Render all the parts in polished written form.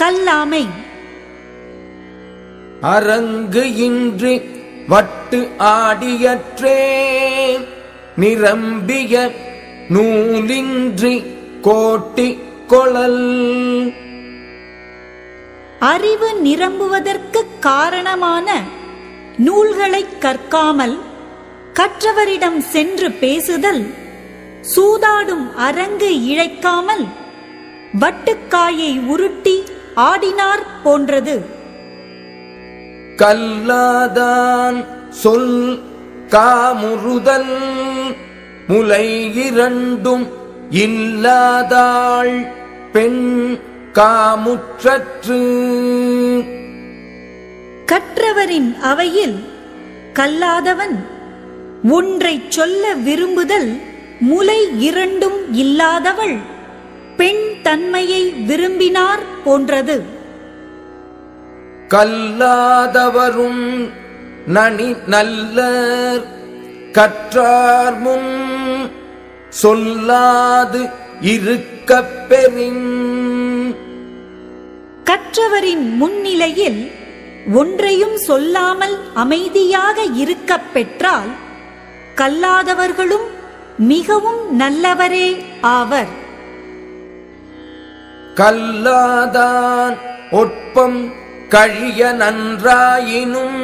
கல்லாமை. அரங்கு இன்றி வட்டு ஆடியற்றே நிரம்பிய நூலின்றி கோட்டி கொளல். அறிவு நிரம்புவதற்கு காரணமான நூல்களை கற்காமல் கற்றவரிடம் சென்று பேசுதல் சூதாடும் அரங்கு இழைக்காமல் வட்டுக்காயை உருட்டி ஆடினார் போன்றது. கல்லாதான் சொல் காமுறுதல் முலை இரண்டும் இல்லாதாள் பெண் காமுற்றற்று. கற்றவரின் அவையில் கல்லாதவன் ஒன்றை சொல்ல விரும்புதல் முலை இரண்டும் இல்லாதவள் பெண் தன்மையை விரும்பினார் போன்றது. கல்லாதவரும் நனி நல்லர் கற்றார் முன் சொல்லாது இருக்கப் பெறின். கற்றவரின் முன்னிலையில் ஒன்றையும் சொல்லாமல் அமைதியாக இருக்கப் பெற்றால் கல்லாதவர்களும் மிகவும் நல்லவரே ஆவர். கல்லாதான் ஒட்பம் கழிய நன்றாயினும்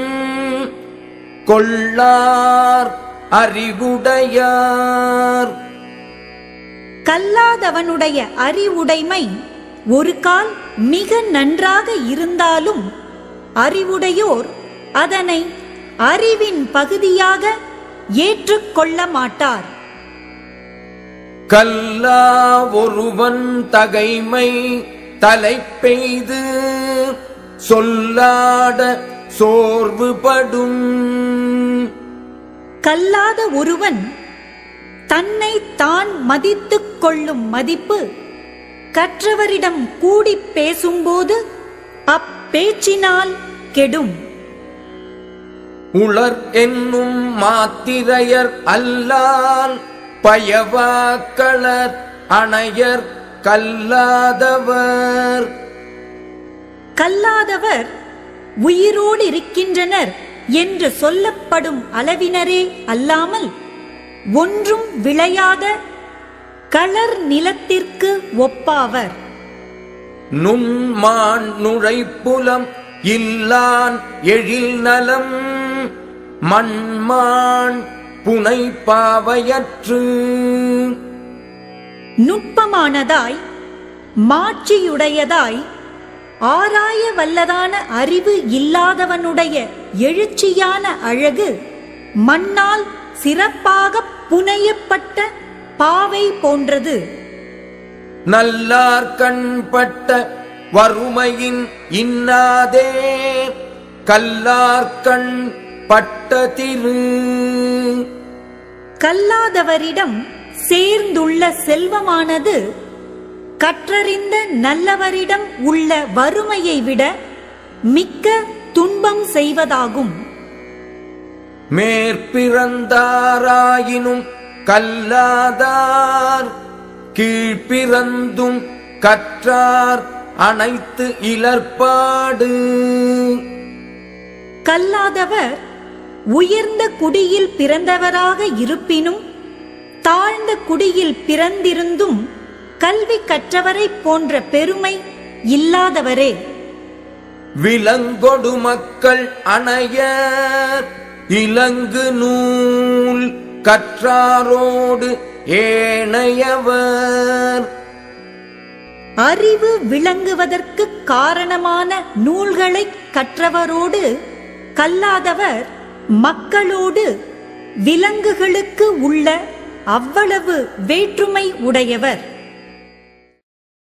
கொள்ளார் அறிவுடையார். கல்லாதவனுடைய அறிவுடைமை ஒரு கால் மிக நன்றாக இருந்தாலும் அறிவுடையோர் அதனை அறிவின் பகுதியாக ஏற்றுக்கொள்ள மாட்டார். கல்லா ஒருவன் தகைமை தலை பெய்து சொல்லாட சோர்வுபடும். கல்லாத ஒருவன் தன்னை தான் மதித்துக் கொள்ளும் மதிப்பு கற்றவரிடம் கூடி பேசும்போது அப்பேச்சினால் கெடும். உளர் என்னும் மாத்திரையர் அல்லால் பயவாக்களர் அணையர் கல்லாதவர். கல்லாதவர் உயிரோடு இருக்கின்றனர் என்று சொல்லப்படும் அளவினரே அல்லாமல் ஒன்றும் விளையாத களர் நிலத்திற்கு ஒப்பாவர். நுண்மான் நுழைப்புலம் இல்லான் எழில் நலம் மண்மான் புனை பாவையற்று. நுட்பமானதாய் மாட்சியுடையதாய் ஆராய வல்லதான அறிவு இல்லாதவனுடைய எழுச்சியான அழகு மண்ணால் சிறப்பாக புனையப்பட்ட பாவை போன்றது. நல்லார் கண்பட்ட வறுமையின் இன்னாதே கல்லார்கண் பட்ட திரு. கல்லாதவரிடம் சேர்ந்துள்ள செல்வமானது கற்றறிந்த நல்லவரிடம் உள்ள வறுமையை விட மிக்க துன்பம் செய்வதாகும். மேற்பிறந்தாராயினும் கல்லாதார் கீழ்பிறந்தும் கற்றார் அனைத்து இலர்பாடு. கல்லாதவர் உயர்ந்த குடியில் பிறந்தவராக இருப்பினும் தாழ்ந்த குடியில் பிறந்திருந்தும் கல்வி கற்றவரை போன்ற பெருமை இல்லாதவரே. விலங்கொடு மக்கள் அணையர் இலங்கு நூல் கற்றாரோடு ஏனையவர். அறிவு விளங்குவதற்கு காரணமான நூல்களை கற்றவரோடு கல்லாதவர் மக்களோடு விலங்குகளுக்கு உள்ள அவ்வளவு வேற்றுமை உடையவர்.